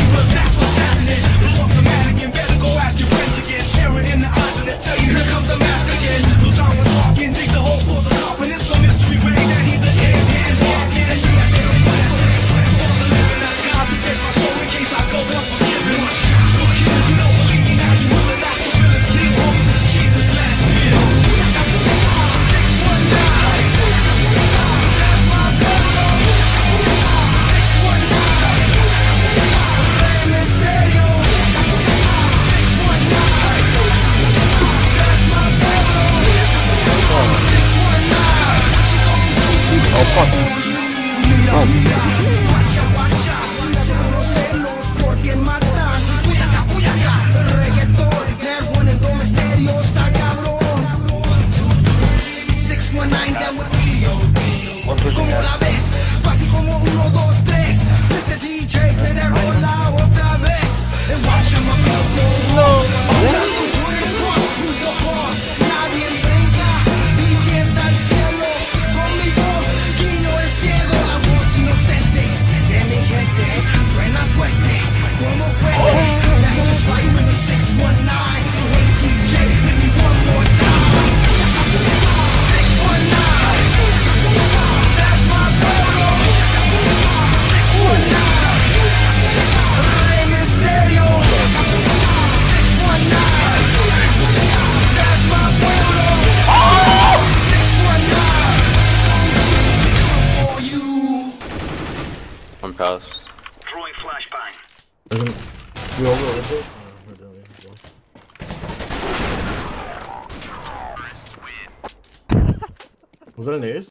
neighbors, that's what's happening. Fuck the Madigan, better go ask your friends again. Terror in the eyes and they tell you here comes the mask again. No time for talking, dig the hole for the coffin. It's no mystery way that he's a dead man walking. And yeah, they don't want to for the living. Ask God to take my soul in case I go unforgiven. So kids, you don't believe me now, you will, and that's the realest thing. Homies is Jesus last meal. 619, that's my brother. 619, Rey Mysterio. 619, that's my brother. 619, Oh fuck. Watcha, watcha, no celos porque matan. Puyaca, reggaetón, Erwin, Rey Mysterio está cabrón. 619 down with EOD. Como la ves, fácil como 1, 2, 3. Este DJ me derrola otra vez. And watch him up, nadie brinca, vivienda al cielo. Con mi voz, guío el cielo. La voz inocente de mi gente truena fuerte como puede. That's just like when the 619. So hey DJ, hit me one more time. 619, that's my brother. 619, Rey Mysterio. 619, that's my brother. 619, for you. One pass. Throwing flashbang. We all go. Was that an ace?